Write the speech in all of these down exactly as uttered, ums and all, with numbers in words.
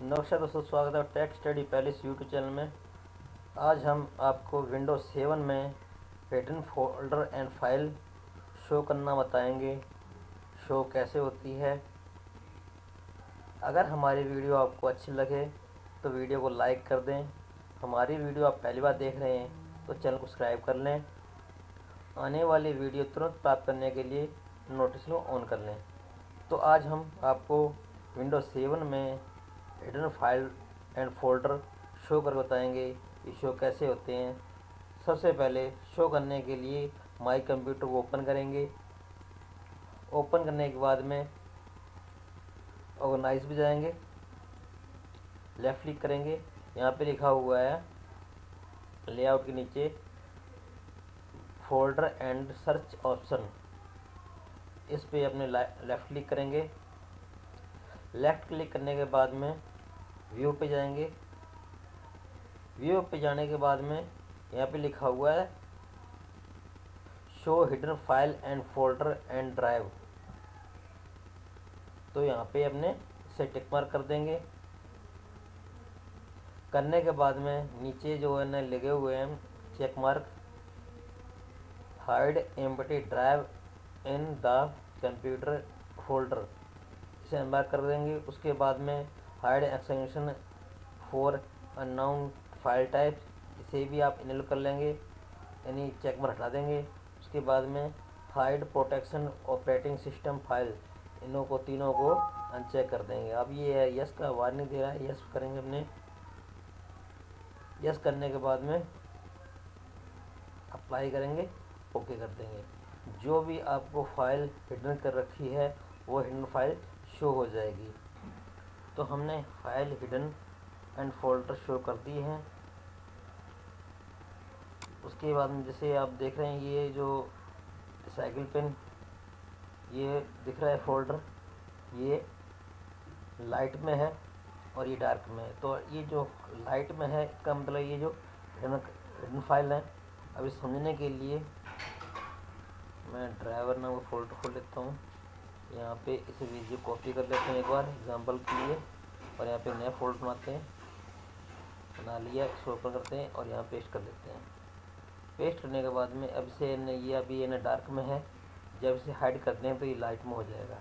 नमस्कार दोस्तों, स्वागत है Tech Study Palace YouTube channel में। आज हम आपको विंडोज सेवन में hidden folder and file show करना बताएंगे। शो कैसे होती है। अगर हमारी वीडियो आपको अच्छी लगे तो वीडियो को लाइक कर दें। हमारी वीडियो आप पहली बार देख रहे हैं तो चैनल को सब्सक्राइब कर लें। आने वाली वीडियो तुरंत प्राप्त करने के लिए नोटिस को ऑन कर लें। तो आज हम आपको विंडोज सेवन में hidden file and folder show कर बताएंगे ये शो कैसे होते हैं। सबसे पहले शो करने के लिए माई कंप्यूटर को ओपन करेंगे। ओपन करने के बाद में ऑर्गेनाइज भी जाएंगे, लेफ़्ट क्लिक करेंगे। यहाँ पे लिखा हुआ है लेआउट के नीचे फोल्डर एंड सर्च ऑप्शन, इस पे अपने लेफ़्ट क्लिक करेंगे। लेफ़्ट क्लिक करने के बाद में व्यू पे जाएंगे। व्यू पे जाने के बाद में यहाँ पे लिखा हुआ है show hidden file and folder and drive, तो यहाँ पे अपने इसे टिक मार्क कर देंगे। करने के बाद में नीचे जो है ना लगे हुए हैं check mark, hide empty drive in the computer folder, इसे अनमार्क कर देंगे। उसके बाद में hide extension for unknown file type, इसे भी आप इनेबल कर लेंगे, यानी चेक मार्क हटा देंगे। उसके बाद में hide protection operating system file, इनों को तीनों को अनचेक कर देंगे। अब ये है यस का वार्निंग दे रहा है, यस करेंगे अपने। यस करने के बाद में अप्लाई करेंगे, ओके कर देंगे। जो भी आपको फाइल हिडन कर रखी है वो हिडन फाइल शो हो जाएगी। तो हमने file hidden and folder show कर दी हैं। उसके बाद में जैसे आप देख रहे हैं ये जो साइकिल पेन ये दिख रहा है फोल्डर, ये लाइट में है और ये डार्क में है। तो ये जो लाइट में है इसका मतलब ये जो हिडन फाइल है। अभी समझने के लिए मैं ड्राइवर नाम का फोल्डर खोल लेता हूँ। यहाँ पे इसे वीडियो कॉपी कर लेते हैं एक बार एग्जांपल के लिए, और यहाँ पे नया फोल्डर बनाते हैं। बना लिया, इसको ओपन करते हैं और यहाँ पेस्ट कर लेते हैं। पेस्ट करने के बाद में अब से न ये अभी ये न डार्क में है, जब इसे हाइड करते हैं तो ये लाइट में हो जाएगा।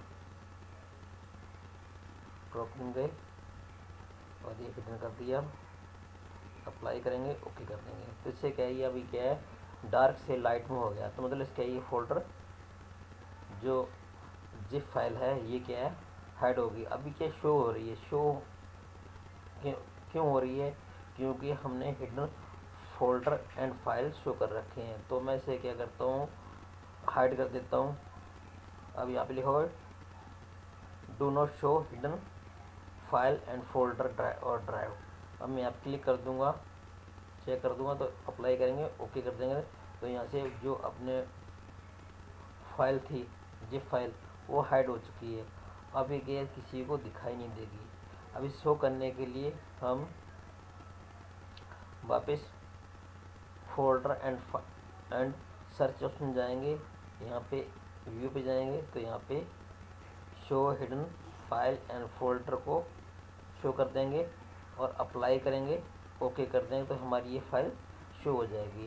ड्रॉपिंग गए और ये हिडन कर दिया, अप्लाई करेंगे, ओके कर देंगे। तो इससे क्या है, ये अभी क्या है डार्क से लाइट में हो गया। तो मतलब इसका ये फोल्डर जो जिप फाइल है ये क्या है हाइड होगी। अभी क्या शो हो रही है, शो क्यों क्यों हो रही है, क्योंकि हमने hidden folder and file show कर रखे हैं। तो मैं इसे क्या करता हूँ हाइड कर देता हूँ। अब यहाँ पे लिखा हुआ है do not show hidden file and folder drive और ड्राइव। अब मैं यहाँ क्लिक कर दूँगा, चेक कर दूँगा, तो अप्लाई करेंगे, ओके कर देंगे। तो यहाँ से जो अपने फाइल थी जिप फाइल वो हाइड हो चुकी है। अब ये किसी को दिखाई नहीं देगी। अभी शो करने के लिए हम वापस folder and and search option जाएंगे। यहाँ पे व्यू पे जाएंगे तो यहाँ पे show hidden file and folder को शो कर देंगे और अप्लाई करेंगे, ओके कर देंगे, तो हमारी ये फाइल शो हो जाएगी।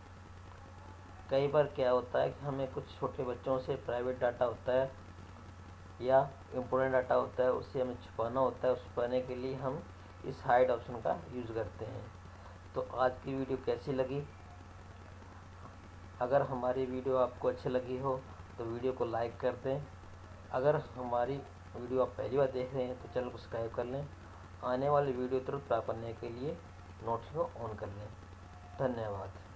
कई बार क्या होता है कि हमें कुछ छोटे बच्चों से प्राइवेट डाटा होता है या इम्पोर्टेंट डाटा होता है, उससे हमें छुपाना होता है। उस छुपाने के लिए हम इस हाइड ऑप्शन का यूज़ करते हैं। तो आज की वीडियो कैसी लगी? अगर हमारी वीडियो आपको अच्छी लगी हो तो वीडियो को लाइक कर दें। अगर हमारी वीडियो आप पहली बार देख रहे हैं तो चैनल को सब्सक्राइब कर लें। आने वाली वीडियो तुरंत प्राप्त करने के लिए नोटिफिकेशन ऑन कर लें। धन्यवाद।